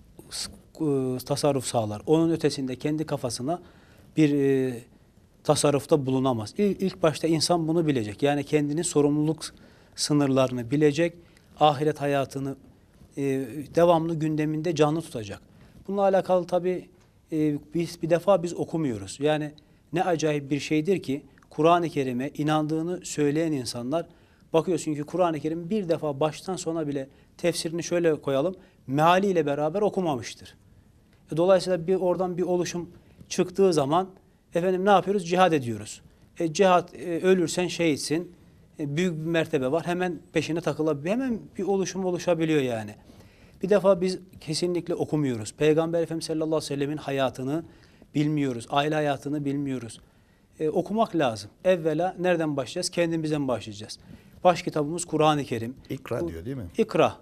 tasarruf sağlar. Onun ötesinde kendi kafasına bir e, tasarrufta bulunamaz. İlk, ilk başta insan bunu bilecek. Yani kendini sorumluluk sınırlarını bilecek, ahiret hayatını e, devamlı gündeminde canlı tutacak. Bununla alakalı tabii e, biz bir defa biz okumuyoruz. Yani ne acayip bir şeydir ki Kur'an-ı Kerim'e inandığını söyleyen insanlar bakıyorsun ki Kur'an-ı Kerim bir defa baştan sona bile tefsirini şöyle koyalım, mealiyle beraber okumamıştır. E, dolayısıyla bir oradan bir oluşum çıktığı zaman efendim ne yapıyoruz? Cihad ediyoruz. E, cihad e, ölürsen şehitsin. E, büyük bir mertebe var. Hemen peşine takılabiliyor. Hemen bir oluşum oluşabiliyor yani. Bir defa biz kesinlikle okumuyoruz. Peygamber Efendimiz sallallahu aleyhi ve sellemin hayatını bilmiyoruz. Aile hayatını bilmiyoruz. E, okumak lazım. Evvela nereden başlayacağız? Kendimizden başlayacağız. Baş kitabımız Kur'an-ı Kerim. İkra diyor değil mi? İkra.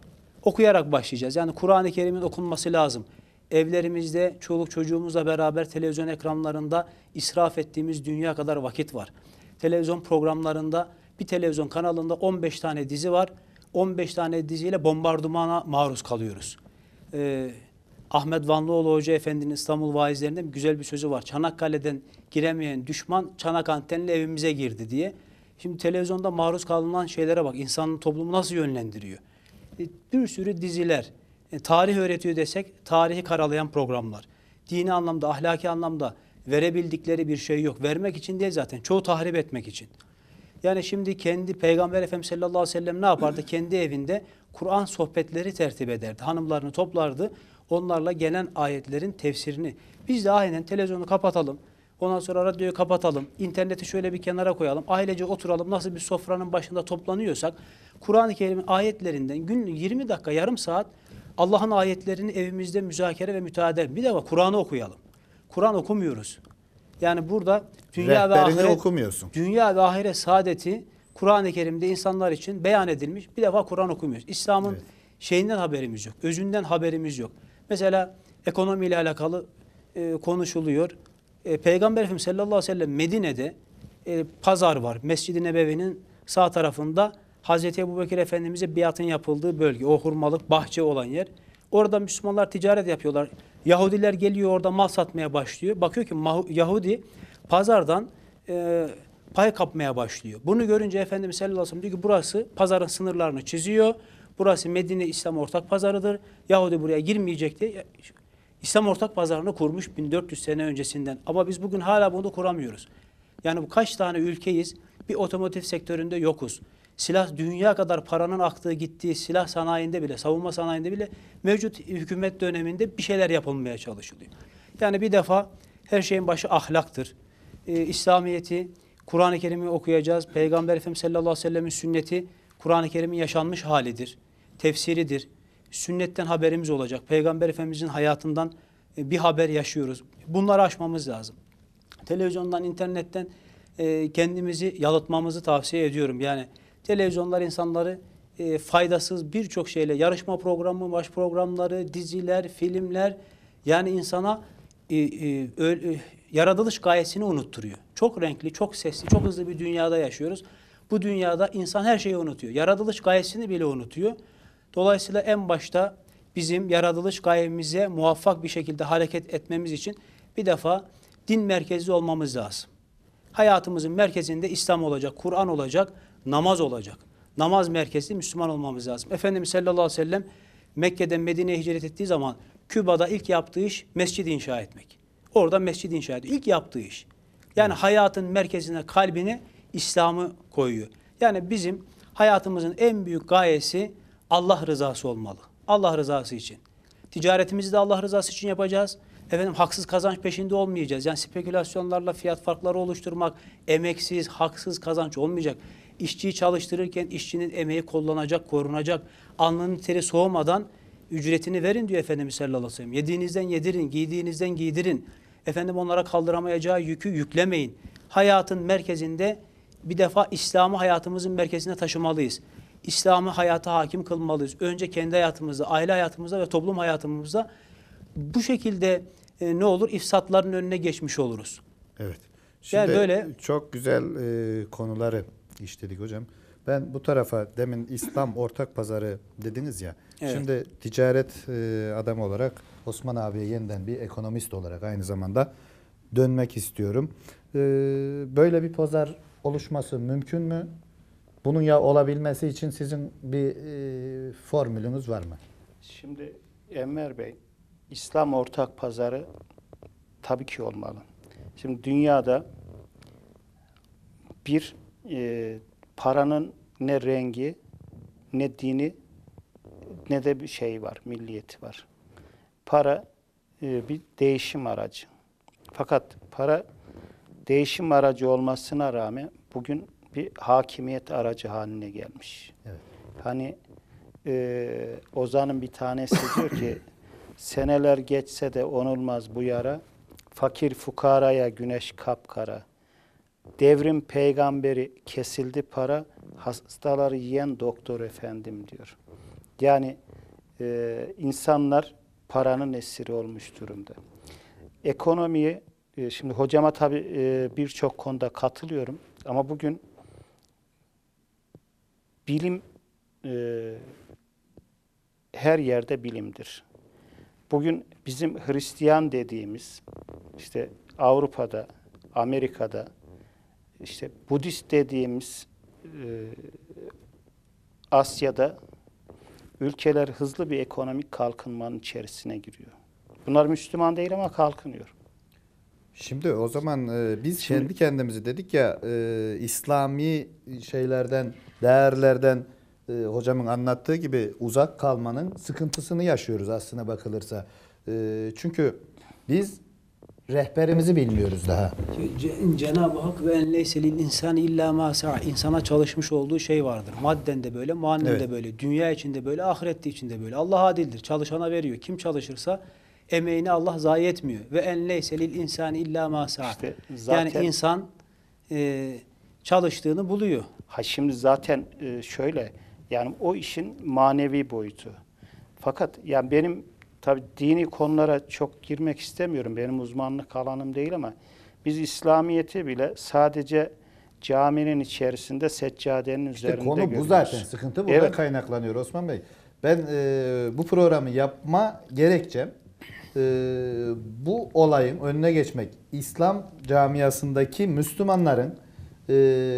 okuyarak başlayacağız. Yani Kur'an-ı Kerim'in okunması lazım. Evlerimizde çoluk çocuğumuzla beraber televizyon ekranlarında israf ettiğimiz dünya kadar vakit var. Televizyon programlarında bir televizyon kanalında on beş tane dizi var. on beş tane diziyle bombardımana maruz kalıyoruz. Ee, Ahmet Vanlıoğlu Hoca Efendi'nin İstanbul vaizlerinde güzel bir sözü var. Çanakkale'den giremeyen düşman Çanak antenli evimize girdi diye. Şimdi televizyonda maruz kalınan şeylere bak. İnsanın toplumu nasıl yönlendiriyor? E, bir sürü diziler. E, tarih öğretiyor desek tarihi karalayan programlar. Dini anlamda, ahlaki anlamda verebildikleri bir şey yok. Vermek için değil zaten. Çoğu tahrip etmek için. Yani şimdi kendi Peygamber Efendimiz sallallahu aleyhi ve sellem ne yapardı? Kendi evinde Kur'an sohbetleri tertip ederdi. Hanımlarını toplardı. Onlarla gelen ayetlerin tefsirini. Biz de aynen televizyonu kapatalım. Ondan sonra radyoyu kapatalım. İnterneti şöyle bir kenara koyalım. Ailece oturalım. Nasıl bir sofranın başında toplanıyorsak Kur'an-ı Kerim'in ayetlerinden günlük yirmi dakika, yarım saat Allah'ın ayetlerini evimizde müzakere ve müteadil. Bir de bak Kur'an'ı okuyalım. Kur'an okumuyoruz. Yani burada dünya ve Rehberini ahiret, okumuyorsun. dünya ve ahiret saadeti Kur'an-ı Kerim'de insanlar için beyan edilmiş. Bir defa Kur'an okumuyoruz. İslam'ın Evet. şeyinden haberimiz yok. Özünden haberimiz yok. Mesela ekonomiyle alakalı e, konuşuluyor. E, Peygamber Efendimiz sallallahu aleyhi ve sellem Medine'de e, pazar var. Mescid-i Nebevi'nin sağ tarafında Hazreti Ebubekir Efendimiz'e biatın yapıldığı bölge. O hurmalık bahçe olan yer. Orada Müslümanlar ticaret yapıyorlar. Yahudiler geliyor orada mal satmaya başlıyor. Bakıyor ki Yahudi pazardan e, pay kapmaya başlıyor. Bunu görünce Efendimiz sallallahu aleyhi ve sellem diyor ki burası pazarın sınırlarını çiziyor. Burası Medine İslam ortak pazarıdır. Yahudi buraya girmeyecek diye İslam ortak pazarını kurmuş bin dört yüz sene öncesinden. Ama biz bugün hala bunu kuramıyoruz. Yani bu kaç tane ülkeyiz? Bir otomotiv sektöründe yokuz. Silah, dünya kadar paranın aktığı gittiği silah sanayinde bile, savunma sanayinde bile mevcut hükümet döneminde bir şeyler yapılmaya çalışılıyor. Yani bir defa her şeyin başı ahlaktır. Ee, İslamiyet'i, Kur'an-ı Kerim'i okuyacağız. Peygamber Efendimiz sallallahu aleyhi ve sellem'in sünneti Kur'an-ı Kerim'in yaşanmış halidir. Tefsiridir. Sünnetten haberimiz olacak. Peygamber Efendimiz'in hayatından bir haber yaşıyoruz. Bunları aşmamız lazım. Televizyondan, internetten e, kendimizi yalıtmamızı tavsiye ediyorum. Yani televizyonlar insanları e, faydasız birçok şeyle, yarışma programı, baş programları, diziler, filmler, yani insana e, e, ö, e, yaratılış gayesini unutturuyor. Çok renkli, çok sesli, çok hızlı bir dünyada yaşıyoruz. Bu dünyada insan her şeyi unutuyor. Yaratılış gayesini bile unutuyor. Dolayısıyla en başta bizim yaratılış gayemize muvaffak bir şekilde hareket etmemiz için bir defa din merkezli olmamız lazım. Hayatımızın merkezinde İslam olacak, Kur'an olacak, namaz olacak. Namaz merkezli Müslüman olmamız lazım. Efendimiz sallallahu aleyhi ve sellem Mekke'den Medine'ye hicret ettiği zaman Küba'da ilk yaptığı iş mescid inşa etmek. Orada mescid inşa ediyor. İlk yaptığı iş. Yani hayatın merkezine, kalbine İslam'ı koyuyor. Yani bizim hayatımızın en büyük gayesi Allah rızası olmalı. Allah rızası için. Ticaretimizi de Allah rızası için yapacağız. Efendim haksız kazanç peşinde olmayacağız. Yani spekülasyonlarla fiyat farkları oluşturmak, emeksiz, haksız kazanç olmayacak. İşçiyi çalıştırırken işçinin emeği kullanacak, korunacak. Alnının teri soğumadan ücretini verin diyor Efendimiz sallallahu aleyhi ve sellem. Yediğinizden yedirin, giydiğinizden giydirin. Efendim onlara kaldıramayacağı yükü yüklemeyin. Hayatın merkezinde bir defa İslam'ı hayatımızın merkezine taşımalıyız. İslam'ı hayata hakim kılmalıyız. Önce kendi hayatımızda, aile hayatımızda ve toplum hayatımızda bu şekilde e, ne olur? İfsatların önüne geçmiş oluruz. Evet. Şimdi Yani böyle çok güzel e, konuları işledik hocam. Ben bu tarafa demin İslam ortak pazarı dediniz ya. Evet. Şimdi ticaret e, adamı olarak Osman abiye yeniden bir ekonomist olarak aynı zamanda dönmek istiyorum. E, böyle bir pazar oluşması mümkün mü? Bunun ya olabilmesi için sizin bir e, formülünüz var mı? Şimdi Enver Bey, İslam ortak pazarı tabii ki olmalı. Şimdi dünyada bir e, paranın ne rengi, ne dini, ne de bir şey var, milliyeti var. Para e, bir değişim aracı. Fakat para değişim aracı olmasına rağmen bugün bir hakimiyet aracı haline gelmiş. Evet. Hani e, Ozan'ın bir tanesi diyor ki seneler geçse de onulmaz bu yara, fakir fukaraya güneş kapkara. Devrim peygamberi kesildi para, hastaları yiyen doktor efendim diyor. Yani e, insanlar paranın esiri olmuş durumda. Ekonomiyi, e, şimdi hocama tabii e, birçok konuda katılıyorum ama bugün bilim e, her yerde bilimdir. Bugün bizim Hristiyan dediğimiz, işte Avrupa'da, Amerika'da, işte Budist dediğimiz e, Asya'da ülkeler hızlı bir ekonomik kalkınmanın içerisine giriyor. Bunlar Müslüman değil ama kalkınıyor. Şimdi o zaman e, biz Şimdi- kendi kendimizi dedik ya e, İslami şeylerden, değerlerden e, hocamın anlattığı gibi uzak kalmanın sıkıntısını yaşıyoruz aslına bakılırsa. E, çünkü biz rehberimizi bilmiyoruz daha. Ce- Cenab-ı Hak ve en leyse lil insan illa ma sa'a. İnsana çalışmış olduğu şey vardır. Madden de böyle, manen Evet. de böyle, dünya içinde böyle, ahirette içinde böyle. Allah adildir. Çalışana veriyor. Kim çalışırsa emeğini Allah zayi etmiyor. Ve en leyse lil insan illa ma sa'a. İşte zaten- Yani insan e, çalıştığını buluyor. Ha şimdi zaten e, şöyle, yani o işin manevi boyutu. Fakat yani benim tabii dini konulara çok girmek istemiyorum. Benim uzmanlık alanım değil ama biz İslamiyet'i bile sadece caminin içerisinde seccadenin İşte üzerinde konu bu görüyoruz. zaten. Sıkıntı burada Evet. kaynaklanıyor Osman Bey. Ben e, bu programı yapma gerekçem e, bu olayın önüne geçmek. İslam camiasındaki Müslümanların e,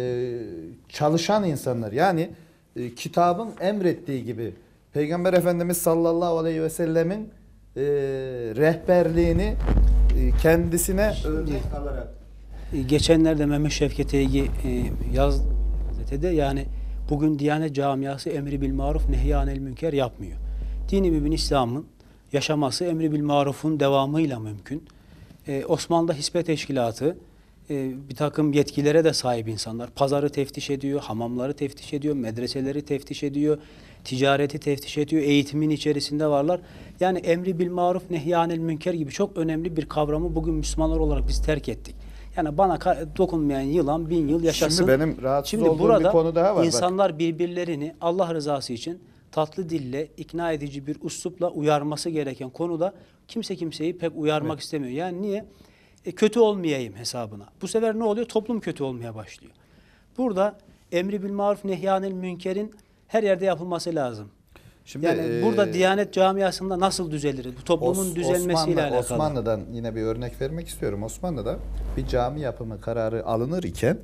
çalışan insanlar, yani e, kitabın emrettiği gibi Peygamber Efendimiz sallallahu aleyhi ve sellemin e, rehberliğini e, kendisine örnek alarak. E, Geçenlerde Mehmet Şevket Eygi e, yazdı gazetede, yani bugün Diyanet camiası emri bil maruf nehyanel münker yapmıyor. Dini mübin İslam'ın yaşaması emri bil marufun devamıyla mümkün. E, Osmanlı'da Hisbe Teşkilatı e, bir takım yetkilere de sahip insanlar. Pazarı teftiş ediyor, hamamları teftiş ediyor, medreseleri teftiş ediyor, ticareti teftiş ediyor, eğitimin içerisinde varlar. Yani emri bil maruf nehyanel münker gibi çok önemli bir kavramı bugün Müslümanlar olarak biz terk ettik. Yani bana ka- dokunmayan yılan bin yıl yaşasın. Şimdi benim rahatsız Şimdi olduğum burada bir konu daha var. Bak. insanlar birbirlerini Allah rızası için tatlı dille, ikna edici bir üslupla uyarması gereken konuda kimse kimseyi pek uyarmak istemiyor. Yani niye? E, kötü olmayayım hesabına. Bu sefer ne oluyor? Toplum kötü olmaya başlıyor. Burada emri bil maruf nehyanil münkerin her yerde yapılması lazım. Şimdi Yani e, burada Diyanet camiasında nasıl düzelir? Bu toplumun Os- düzelmesiyle Osmanlı, alakalı. Osmanlı'dan yine bir örnek vermek istiyorum. Osmanlı'da bir cami yapımı kararı alınır iken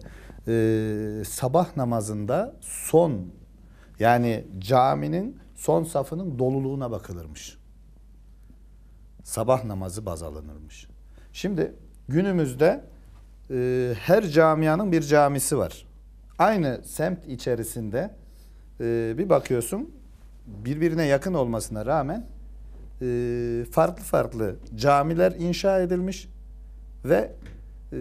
e, sabah namazında son, yani caminin son safının doluluğuna bakılırmış. Sabah namazı baz alınırmış. Şimdi günümüzde e, her camianın bir camisi var. Aynı semt içerisinde e, bir bakıyorsun, birbirine yakın olmasına rağmen e, farklı farklı camiler inşa edilmiş ve e,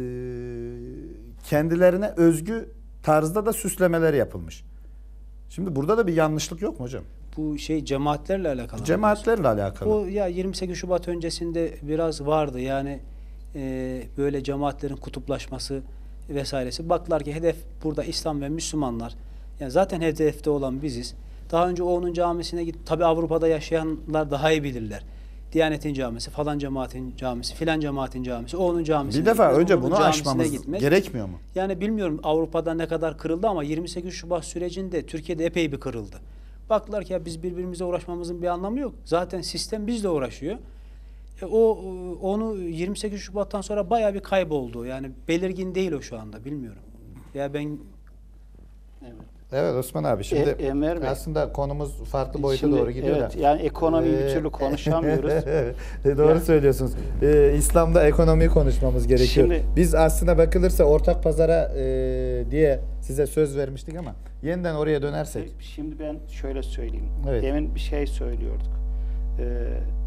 kendilerine özgü tarzda da süslemeler yapılmış. Şimdi burada da bir yanlışlık yok mu hocam? Bu şey cemaatlerle alakalı. Cemaatlerle alakalı. Bu ya yirmi sekiz Şubat öncesinde biraz vardı. Yani e, böyle cemaatlerin kutuplaşması vesairesi. Baktılar ki hedef burada İslam ve Müslümanlar. Yani zaten hedefte olan biziz. Daha önce o onun camisine git. Tabi Avrupa'da yaşayanlar daha iyi bilirler. Diyanet'in camisi, falan cemaatin camisi, filan cemaatin camisi, o onun camisine Bir defa gitmek, önce bunun bunu camisine aşmamız gitmek. gerekmiyor mu? Yani bilmiyorum Avrupa'da ne kadar kırıldı ama yirmi sekiz Şubat sürecinde Türkiye'de epey bir kırıldı. Baktılar ki ya biz birbirimizle uğraşmamızın bir anlamı yok. Zaten sistem bizle uğraşıyor. E o onu yirmi sekiz Şubat'tan sonra bayağı bir kayboldu. Yani belirgin değil o şu anda, bilmiyorum. Ya ben Evet. Evet Osman abi, şimdi E- Enver Bey. aslında konumuz farklı boyuta Şimdi, doğru gidiyor evet, da. yani ekonomiyi bir Ee, türlü konuşamıyoruz. Evet, doğru Yani- söylüyorsunuz. Ee, İslam'da ekonomiyi konuşmamız gerekiyor. Şimdi- Biz aslında bakılırsa ortak pazara e, diye size söz vermiştik ama yeniden oraya dönersek. Şimdi ben şöyle söyleyeyim. Evet. Demin bir şey söylüyorduk. Ee,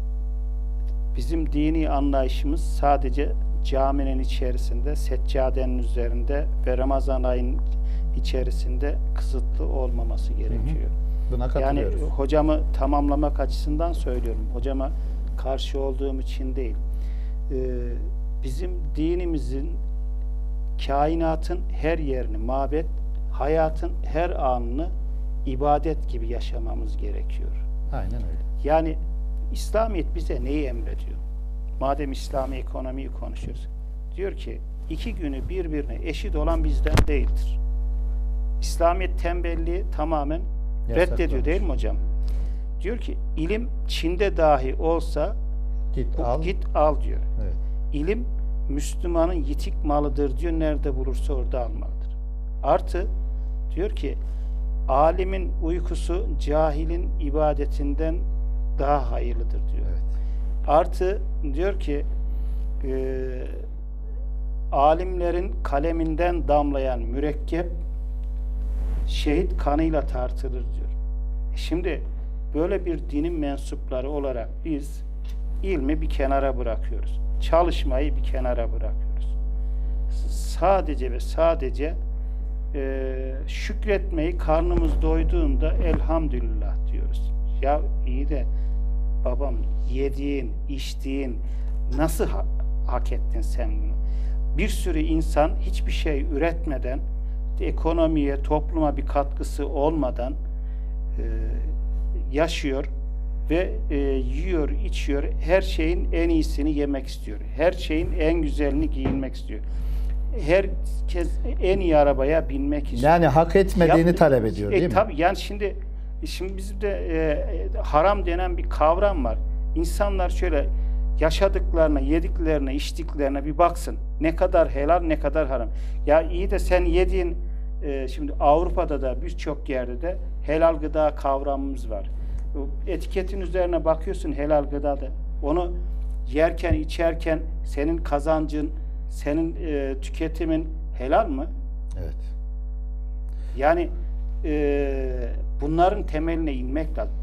bizim dini anlayışımız sadece caminin içerisinde, seccadenin üzerinde ve Ramazan ayının içerisinde kısıtlı olmaması gerekiyor. Buna Yani katılıyoruz. hocamı tamamlamak açısından söylüyorum. Hocama karşı olduğum için değil. Ee, bizim dinimizin kainatın her yerini, mabet, hayatın her anını ibadet gibi yaşamamız gerekiyor. Aynen öyle. Yani İslamiyet bize neyi emrediyor? Madem İslami ekonomiyi konuşuyoruz. Diyor ki iki günü birbirine eşit olan bizden değildir. İslamiyet tembelliği tamamen reddediyor değil mi hocam? Diyor ki ilim Çin'de dahi olsa Git al. git al diyor. Evet. İlim Müslümanın yitik malıdır diyor. Nerede bulursa orada almalıdır. Artı diyor ki alimin uykusu cahilin ibadetinden daha hayırlıdır diyor. Evet. Artı diyor ki e, alimlerin kaleminden damlayan mürekkep şehit kanıyla tartılır diyor. Şimdi böyle bir dinin mensupları olarak biz ilmi bir kenara bırakıyoruz. Çalışmayı bir kenara bırakıyoruz. Sadece ve sadece e, şükretmeyi karnımız doyduğunda elhamdülillah diyoruz. Ya iyi de babam yediğin, içtiğin nasıl ha hak ettin sen bunu? Bir sürü insan hiçbir şey üretmeden, ekonomiye, topluma bir katkısı olmadan e, yaşıyor ve e, yiyor, içiyor. Her şeyin en iyisini yemek istiyor. Her şeyin en güzelini giyinmek istiyor. Herkes en iyi arabaya binmek istiyor. Yani hak etmediğini Ya, talep ediyor e, değil mi? Tabii yani şimdi şimdi bizde e, haram denen bir kavram var. İnsanlar şöyle yaşadıklarına, yediklerine, içtiklerine bir baksın. Ne kadar helal, ne kadar haram. Ya iyi de sen yediğin, e, şimdi Avrupa'da da birçok yerde de helal gıda kavramımız var. Etiketin üzerine bakıyorsun helal gıdada. Onu yerken, içerken senin kazancın, senin e, tüketimin helal mı? Evet. Yani e, bunların temeline inmek lazım.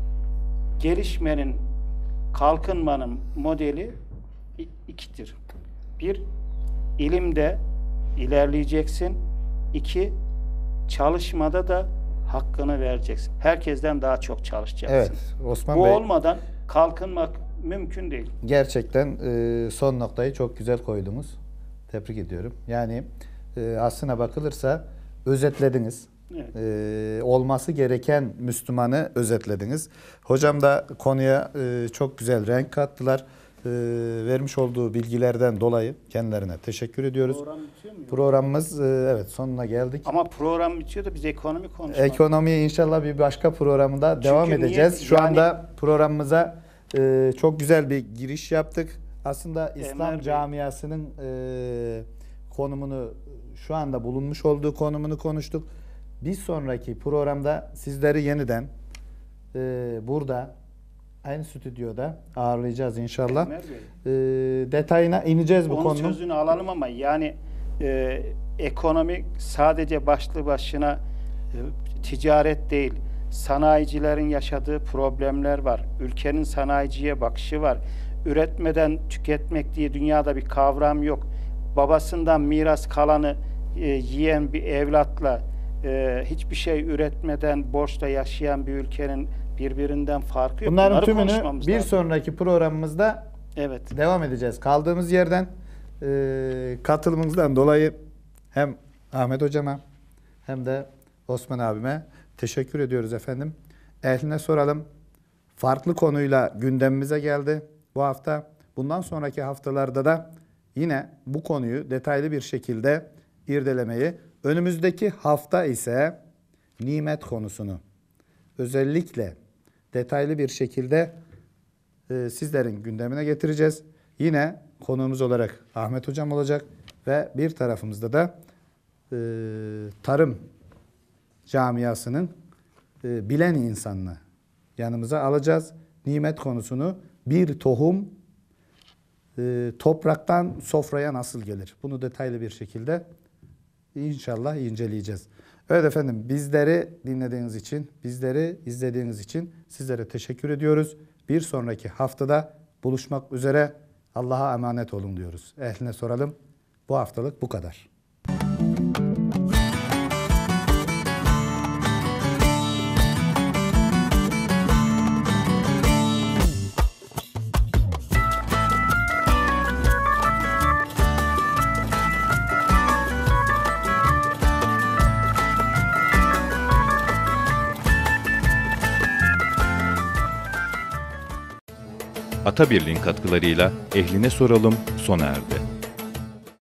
Gelişmenin, kalkınmanın modeli ikidir. Bir, ilimde ilerleyeceksin. İki, çalışmada da hakkını vereceksin. Herkesten daha çok çalışacaksın. Evet. Osman Bu Bey olmadan kalkınmak mümkün değil. gerçekten e, son noktayı çok güzel koydunuz. Tebrik ediyorum. Yani e, aslına bakılırsa özetlediniz. Evet. E, olması gereken Müslümanı özetlediniz. Hocam da konuya e, çok güzel renk kattılar. E, vermiş olduğu bilgilerden dolayı kendilerine teşekkür ediyoruz. Program bitiyor mu? Programımız e, evet sonuna geldik. Ama program bitiyor da biz ekonomi konuşmalıyız. Ekonomiye inşallah bir başka programda Çünkü devam niye? edeceğiz. Şu Yani- anda programımıza e, çok güzel bir giriş yaptık. Aslında İslam Enver Bey. camiasının e, konumunu, şu anda bulunmuş olduğu konumunu konuştuk. Bir sonraki programda sizleri yeniden e, burada aynı stüdyoda ağırlayacağız inşallah. Enver Bey. E, detayına ineceğiz bu Onun konunun. sözünü alalım ama yani e, ekonomi sadece başlı başına e, ticaret değil. Sanayicilerin yaşadığı problemler var. Ülkenin sanayiciye bakışı var. Üretmeden tüketmek diye dünyada bir kavram yok. Babasından miras kalanı e, yiyen bir evlatla e, hiçbir şey üretmeden borçla yaşayan bir ülkenin birbirinden farkı yok. Bunların Bunları tümünü konuşmamız bir lazım. sonraki programımızda Evet. devam edeceğiz. Kaldığımız yerden e, katılımınızdan dolayı hem Ahmet hocama hem de Osman abime teşekkür ediyoruz efendim. Ehline soralım. Farklı konuyla gündemimize geldi bu hafta. Bundan sonraki haftalarda da yine bu konuyu detaylı bir şekilde irdelemeyi, önümüzdeki hafta ise nimet konusunu özellikle detaylı bir şekilde e, sizlerin gündemine getireceğiz. Yine konuğumuz olarak Ahmet hocam olacak ve bir tarafımızda da e, tarım camiasının e, bilen insanını yanımıza alacağız. Nimet konusunu, bir tohum e, topraktan sofraya nasıl gelir? Bunu detaylı bir şekilde inşallah inceleyeceğiz. Evet efendim, bizleri dinlediğiniz için, bizleri izlediğiniz için sizlere teşekkür ediyoruz. Bir sonraki haftada buluşmak üzere. Allah'a emanet olun diyoruz. Ehline soralım. Bu haftalık bu kadar. Atabirliğin katkılarıyla Ehline Soralım sona erdi.